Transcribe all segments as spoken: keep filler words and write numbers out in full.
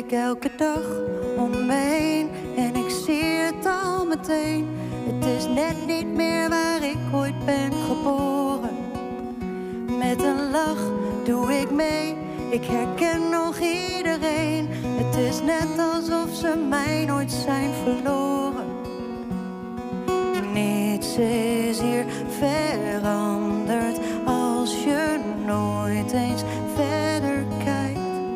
kijk elke dag om me heen en ik zie het al meteen. Het is net niet meer waar ik ooit ben geboren. Met een lach doe ik mee, ik herken nog iedereen. Het is net alsof ze mij nooit zijn verloren. Niets is hier veranderd als je nooit eens verder kijkt.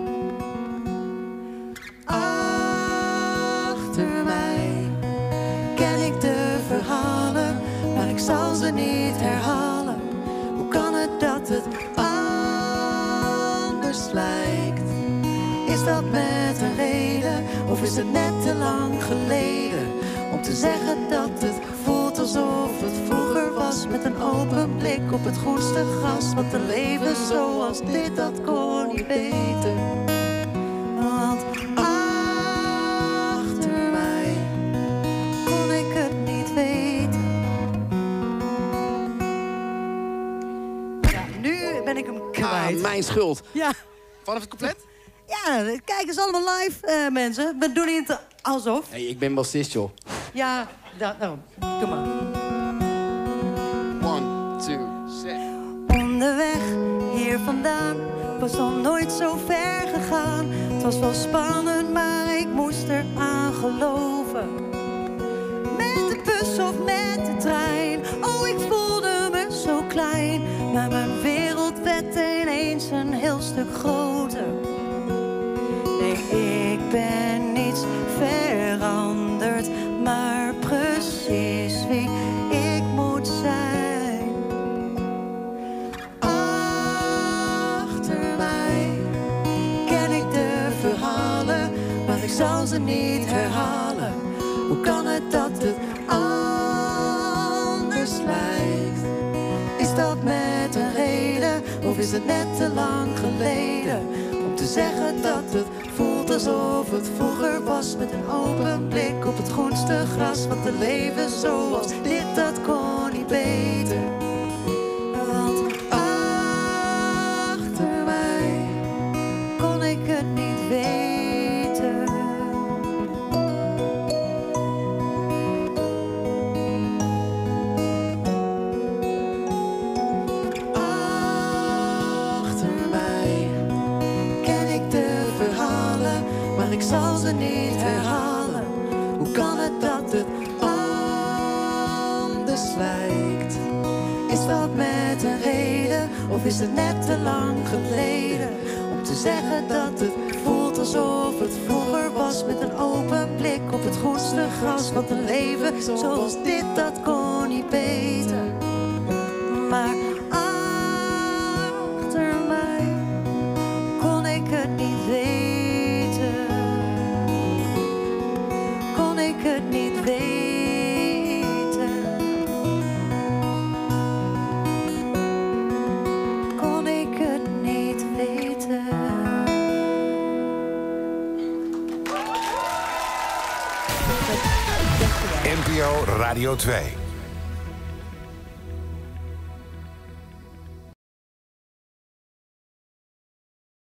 Achter mij ken ik de verhalen, maar ik zal ze niet herhalen. Hoe kan het dat het anders lijkt? Is dat met een reden, of is het net te lang geleden om te zeggen dat het voelt alsof het vroeger was? Met een open blik op het groenste gras, wat te leven zoals dit, dat kon niet beter. Want achter mij kon ik het niet weten. Ja, nu ben ik hem kwijt. Ah, mijn schuld. Ja. Vanaf het compleet? Ja, kijk eens allemaal live, uh, mensen. We doen niet alsof. Hey, ik ben bassist, joh. Ja, da daarom. Doe maar. One, two, six. Onderweg hier vandaan was al nooit zo ver gegaan. Het was wel spannend, maar ik moest er aan geloven. Met de bus of met de trein. Oh, ik voelde me zo klein. Maar mijn wereld werd ineens een heel stuk groter. Nee, ik ben niets veranderd, maar precies wie ik moet zijn. Achter mij ken ik de verhalen, maar ik zal ze niet herhalen. Hoe kan het dat het anders lijkt? Is dat met een reden, of is het net te lang geleden om te zeggen dat het voelt alsof het vroeger was? Met een open blik op het groenste gras, wat te leven zoals dit, dat kon niet beter. Want achter mij kon ik het niet weten. Ik zal ze niet herhalen. Hoe kan het dat het anders lijkt? Is dat met een reden, of is het net te lang geleden om te zeggen dat het voelt alsof het vroeger was? Met een open blik op het groenste gras, wat een leven zoals dit, dat kon niet beter. Maar achter mij kon ik het niet weten. Ik het niet weten. Kon ik het niet weten. N P O Radio twee.